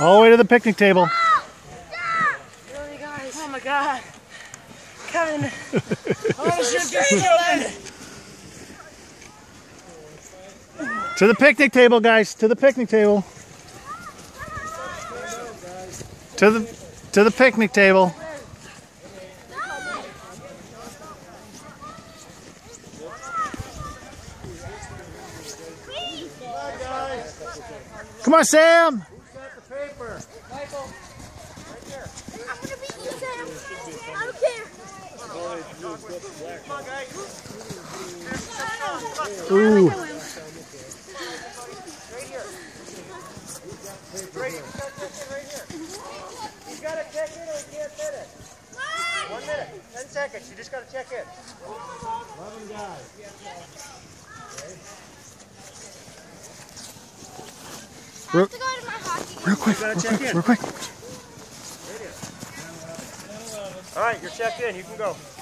All the way to the picnic table. Really, guys? Oh my God. Kevin. Oh, To the picnic table, guys. To the picnic table. To the picnic table. Come on, Sam. Who's got the paper? Michael. Right there. I'm gonna beat you, Sam. I don't care. Come on, guys. Ooh. Right here. Brady, you got to check in right here. You got to check in or we can't fit it. 1 minute, 10 seconds. You just got to check in. 11 guys. I have to go to my hockey game. Real quick, real quick. All right, you're checked in. You can go.